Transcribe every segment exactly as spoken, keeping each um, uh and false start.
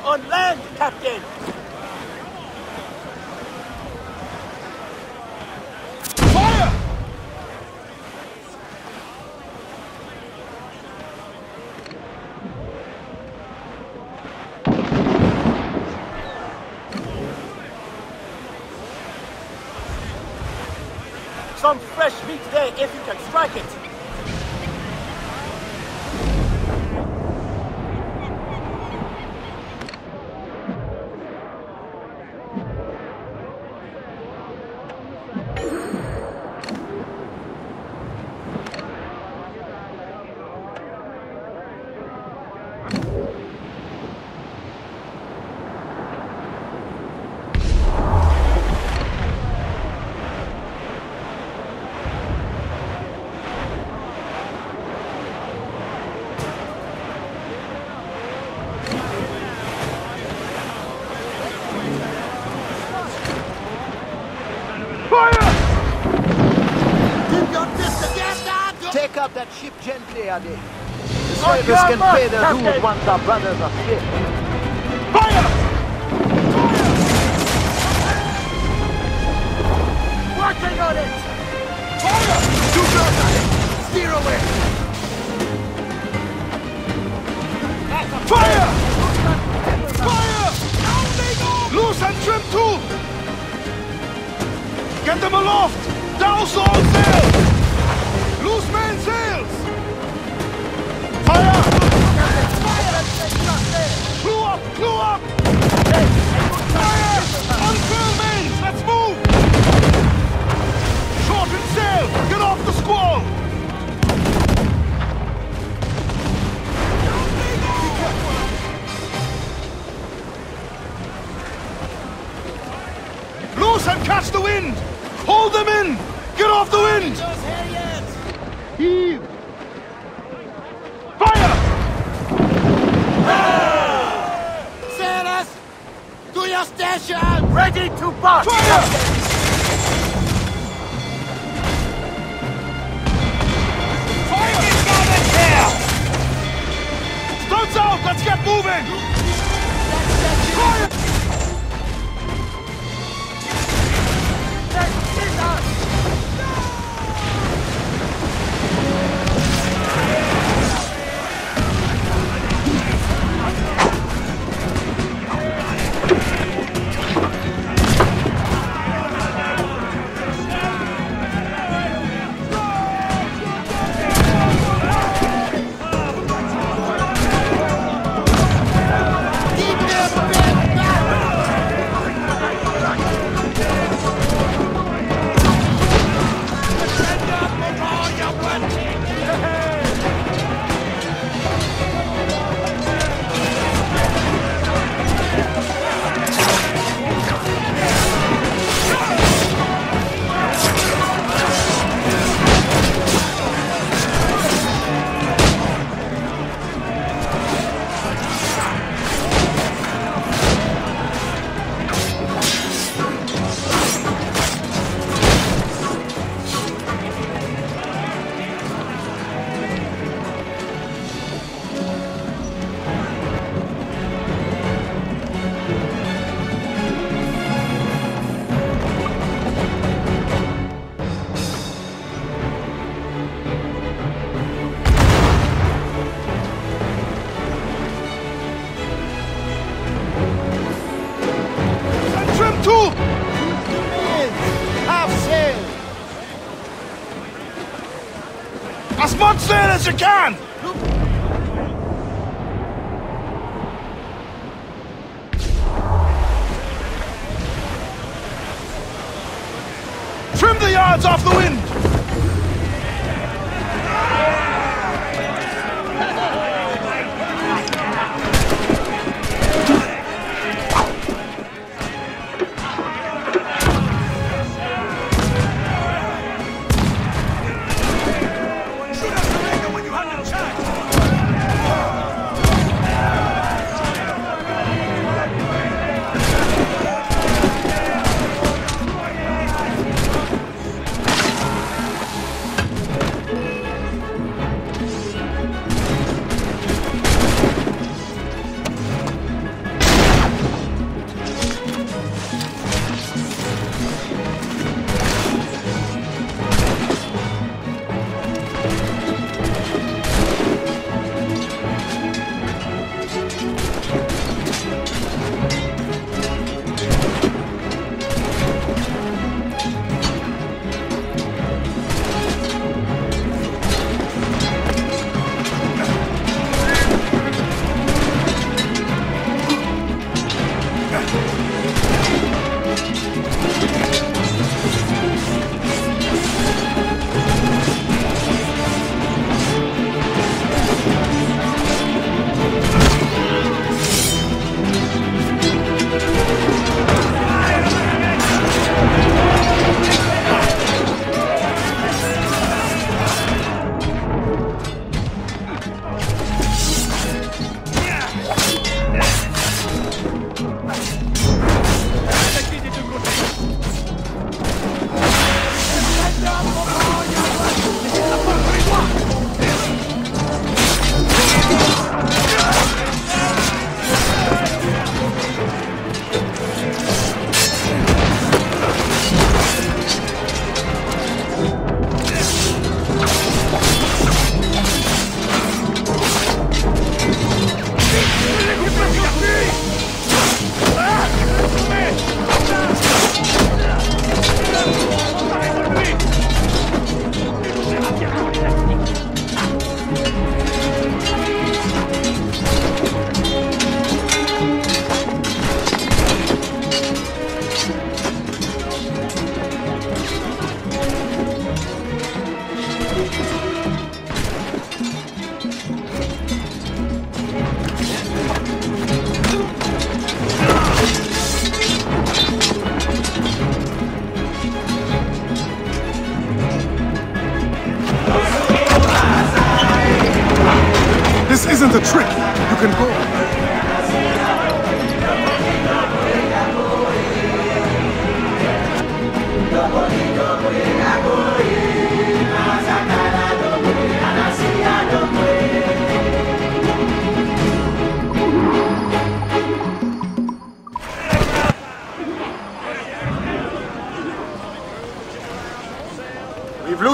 on land, Captain! Fire! Some fresh meat there if you can strike it. Take up that ship gently, Adi. The sailors can pay their dues once our brothers are fit. Fire! Working on it! Fire! Two shots on it! Steer away! Fire! Fire! Loose and trim too! Get them aloft! Douse all sail! Loose man sails! Fire! Clew up! Clew up! Fire! Unfurl mains! Let's move! Shorten sail! Get off the squall! Loose and catch the wind! Hold them in! Get off the wind! Heave! Fire! Sailors! To your station! Ready to bust! Fire! Fire! Studs out! Let's get moving! Fire! That is us! As much sail as you can! Trim the yards off the wind!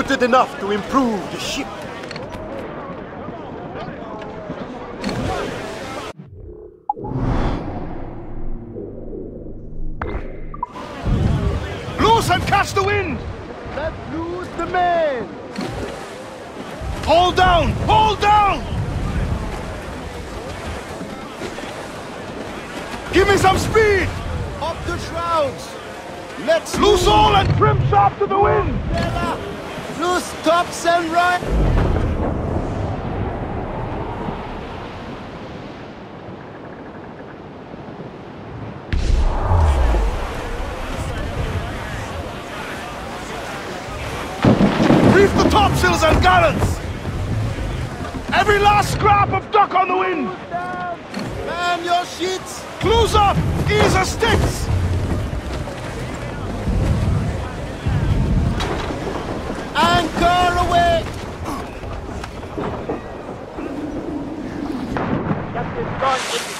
contributed enough to improve the ship. Loose and catch the wind! Let's lose the men! Hold down! Hold down! Give me some speed! Up the shrouds! Let's Loose all and trim sharp to the wind! Loose tops and right! Reef the topsails and gallants! Every last scrap of duck on the wind! Man your sheets! Close up! Ease the sticks! Anchor away! Captain John